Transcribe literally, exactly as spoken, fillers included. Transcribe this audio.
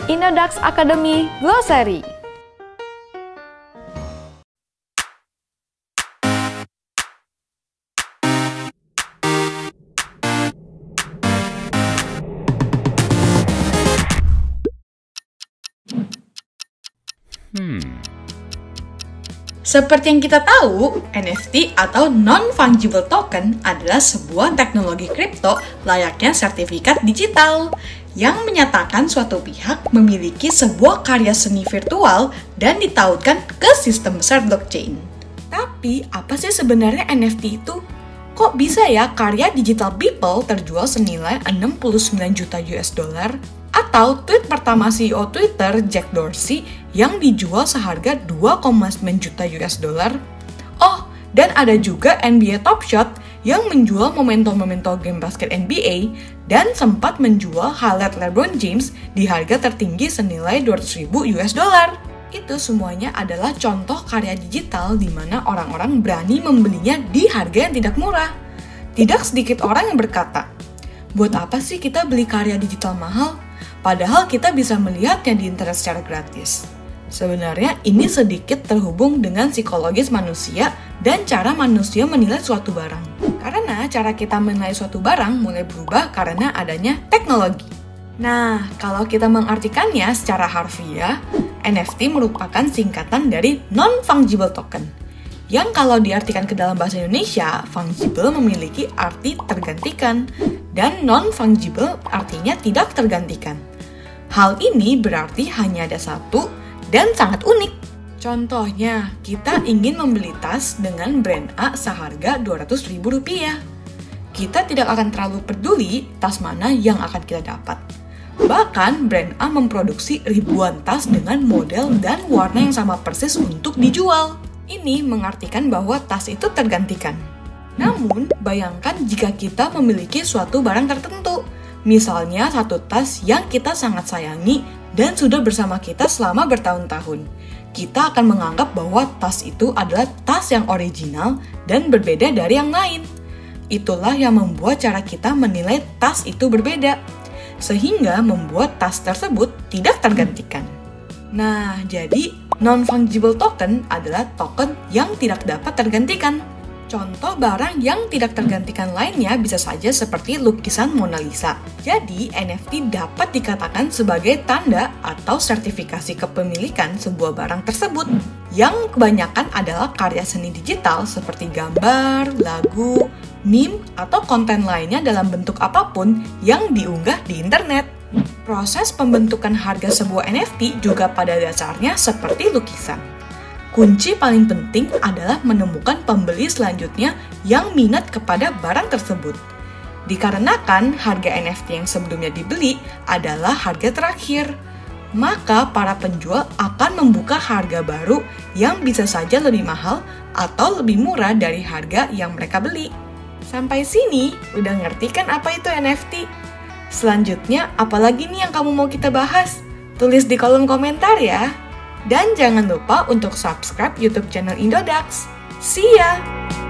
Indodax Academy Glossary. Hmm. Seperti yang kita tahu, N F T atau Non-Fungible Token adalah sebuah teknologi kripto layaknya sertifikat digital yang menyatakan suatu pihak memiliki sebuah karya seni virtual dan ditautkan ke sistem besar blockchain. Tapi, apa sih sebenarnya N F T itu? Kok bisa ya karya digital Beeple terjual senilai enam puluh sembilan juta U S dollar? Atau tweet pertama C E O Twitter, Jack Dorsey, yang dijual seharga dua koma sembilan juta U S dollar? Oh, dan ada juga N B A Top Shot yang menjual memento-memento game basket N B A dan sempat menjual highlight LeBron James di harga tertinggi senilai dua ratus ribu U S dollar. Itu semuanya adalah contoh karya digital di mana orang-orang berani membelinya di harga yang tidak murah. Tidak sedikit orang yang berkata, buat apa sih kita beli karya digital mahal? Padahal kita bisa melihatnya di internet secara gratis. Sebenarnya ini sedikit terhubung dengan psikologis manusia dan cara manusia menilai suatu barang. Karena cara kita menilai suatu barang mulai berubah karena adanya teknologi. Nah, kalau kita mengartikannya secara harfiah, N F T merupakan singkatan dari Non-Fungible Token. Yang kalau diartikan ke dalam bahasa Indonesia, fungible memiliki arti tergantikan, dan non-fungible artinya tidak tergantikan. Hal ini berarti hanya ada satu dan sangat unik. Contohnya, kita ingin membeli tas dengan brand A seharga dua ratus ribu rupiah. Kita tidak akan terlalu peduli tas mana yang akan kita dapat. Bahkan, brand A memproduksi ribuan tas dengan model dan warna yang sama persis untuk dijual. Ini mengartikan bahwa tas itu tergantikan. Namun, bayangkan jika kita memiliki suatu barang tertentu. Misalnya satu tas yang kita sangat sayangi dan sudah bersama kita selama bertahun-tahun. Kita akan menganggap bahwa tas itu adalah tas yang original dan berbeda dari yang lain. Itulah yang membuat cara kita menilai tas itu berbeda, sehingga membuat tas tersebut tidak tergantikan. Nah, jadi non-fungible token adalah token yang tidak dapat tergantikan. Contoh barang yang tidak tergantikan lainnya bisa saja seperti lukisan Mona Lisa. Jadi, N F T dapat dikatakan sebagai tanda atau sertifikasi kepemilikan sebuah barang tersebut, yang kebanyakan adalah karya seni digital seperti gambar, lagu, meme, atau konten lainnya dalam bentuk apapun yang diunggah di internet. Proses pembentukan harga sebuah N F T juga pada dasarnya seperti lukisan. Kunci paling penting adalah menemukan pembeli selanjutnya yang minat kepada barang tersebut. Dikarenakan harga N F T yang sebelumnya dibeli adalah harga terakhir, maka para penjual akan membuka harga baru yang bisa saja lebih mahal atau lebih murah dari harga yang mereka beli. Sampai sini, udah ngerti kan apa itu N F T? Selanjutnya, apalagi nih yang kamu mau kita bahas? Tulis di kolom komentar ya! Dan jangan lupa untuk subscribe YouTube channel Indodax. See ya!